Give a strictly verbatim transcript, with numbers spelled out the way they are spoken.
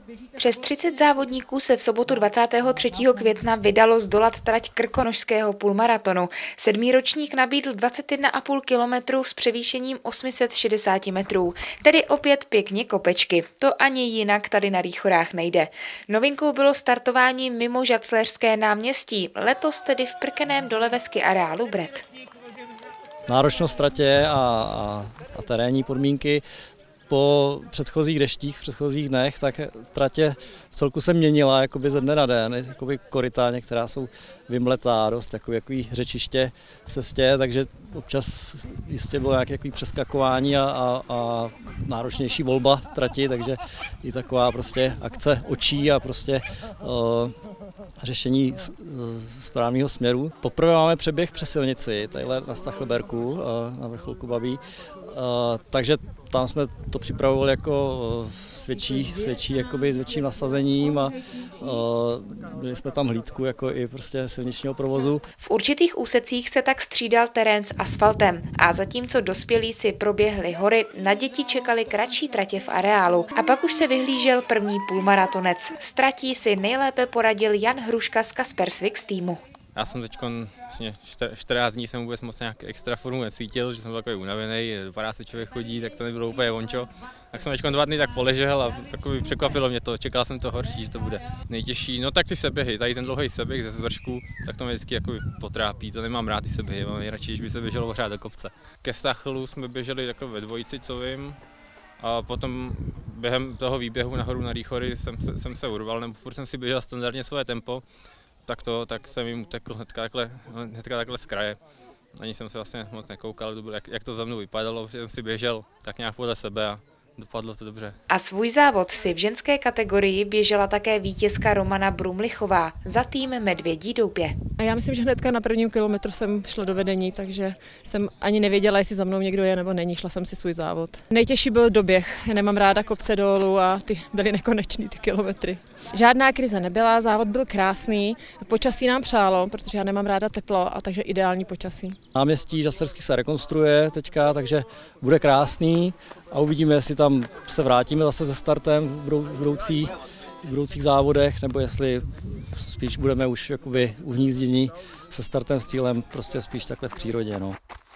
Přes třicet závodníků se v sobotu dvacátého třetího května vydalo zdolat trať krkonošského půlmaratonu. Sedmíročník nabídl dvacet jedna a půl kilometru s převýšením osm set šedesát metrů, tedy opět pěkně kopečky. To ani jinak tady na Rýchorách nejde. Novinkou bylo startování mimo Žacléřské náměstí, letos tedy v prkeném dole ve ski areálu Bret. Náročnost tratě a, a, a terénní podmínky. Po předchozích deštích, v předchozích dnech, tak tratě v celku se měnila jakoby ze dne na den, jakoby koryta, některá jsou vymletá, dost takový, takový řečiště v cestě, takže občas jistě bylo nějaké přeskakování a, a, a náročnější volba trati, takže i taková prostě akce očí a prostě uh, řešení správného směru. Poprvé máme přeběh přes silnici, tadyhle na Stachelberku, uh, na vrcholku Babí, uh, takže tam jsme to připravovali jako s, větší, s, větší, jakoby, s větším nasazením a uh, měli jsme tam hlídku jako i prostě silničního provozu. V určitých úsecích se tak střídal terén s asfaltem a zatímco dospělí si proběhli hory, na děti čekali kratší tratě v areálu. A pak už se vyhlížel první půlmaratonec. S tratí si nejlépe poradil Jan Hruška z Kaspersvik týmu. Já jsem teď vlastně čtrnáct dní jsem vůbec moc nějak extra formu necítil, že jsem byl takový unavený, vypadá se člověk chodí, tak to nebylo úplně vončo. Tak jsem teď dva dny tak poležel a takový překvapilo mě to, čekal jsem to horší, že to bude nejtěžší. No tak ty seběhy, tady ten dlouhý seběh ze zvršku, tak to mě vždycky jako potrápí, to nemám rád ty seběhy, mám nejradši, když by se běželo pořád do kopce. Ke Stachelu jsme běželi jako ve dvojici, co vím, a potom během toho výběhu nahoru na Rýchory jsem se, jsem se urval, nebo furt jsem si běžel standardně svoje tempo. Tak to, tak jsem jim utekl hnedka takhle, hnedka takhle z kraje. Ani jsem se vlastně moc nekoukal, jak, jak to za mnou vypadalo, že jsem si běžel tak nějak podle sebe a dopadlo to dobře. A svůj závod si v ženské kategorii běžela také vítězka Romana Brumlichová za tým Medvědí Doupě. A já myslím, že hnedka na prvním kilometru jsem šla do vedení, takže jsem ani nevěděla, jestli za mnou někdo je nebo není, šla jsem si svůj závod. Nejtěžší byl doběh, já nemám ráda kopce dolů a ty byly nekonečný ty kilometry. Žádná krize nebyla, závod byl krásný, počasí nám přálo, protože já nemám ráda teplo a takže ideální počasí. Náměstí Žaclerský se rekonstruuje teďka, takže bude krásný a uvidíme, jestli tam se vrátíme zase se startem v budoucích, v budoucích závodech, nebo jestli spíš budeme už jakoby uhnízdění se startem s cílem prostě spíš takhle v přírodě. No.